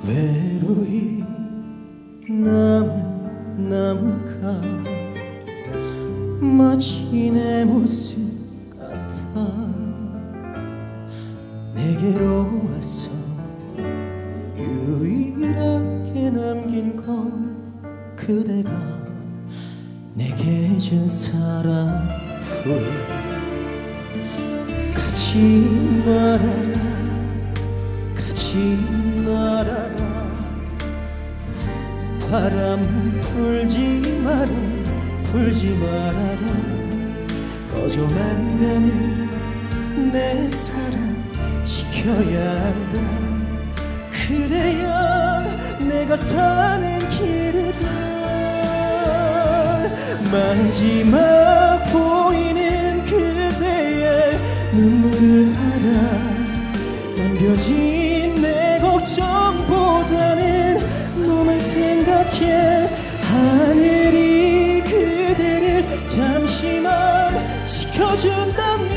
외로이 나무가 마치 내 모습 같아. 내게로 와서 유일하게 남긴 건 그대가 내게 준 사랑뿐. 가지 말아라, 가지 말아라. 바람을 불지 마라, 불지 말아라. 꺼져만 가는 내 사랑 지켜야 한다. 그래야 내가 사는 길이다. 마지막 보이는 그대의 눈물을 알아. 남겨진 내 걱정보다는 너만 생각해. 하늘이 그대를 잠시만 지켜준다면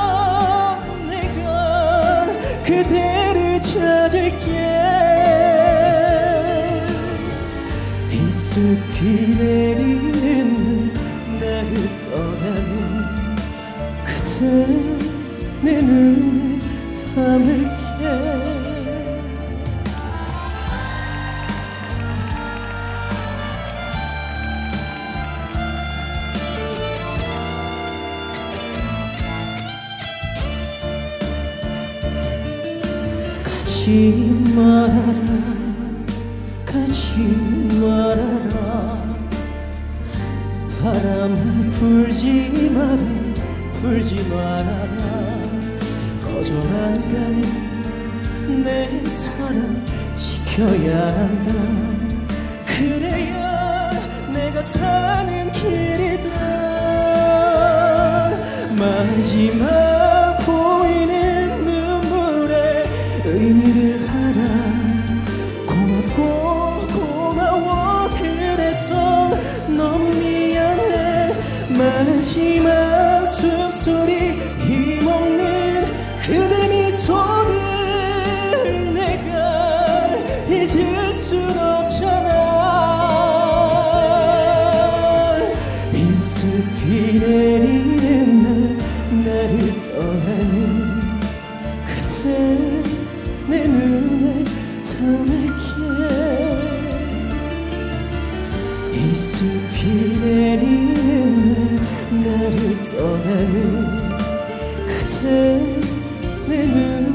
내가 그대를 찾을게. 이슬비 내리는 나를 떠나는 그대 내 눈에 담을게. 가지 말아라, 가지 말아라. 바람을 불지 마라, 불지 말아라. 꺼져만 가는 내 사랑 지켜야 한다. 그래야 내가 사는 길이다. 마지막 보이는 눈물의 의미를 알아. 고맙고 고마워. 그래서 너무 미안해. 마지막 숨소리 힘없는 그대 미소를 내가 잊을 순 없잖아. 이슬비 내리는 날 나를 떠나는 그대 내 눈에 담을게. 이슬비 내리는 날 나를 떠나는 그대 내 눈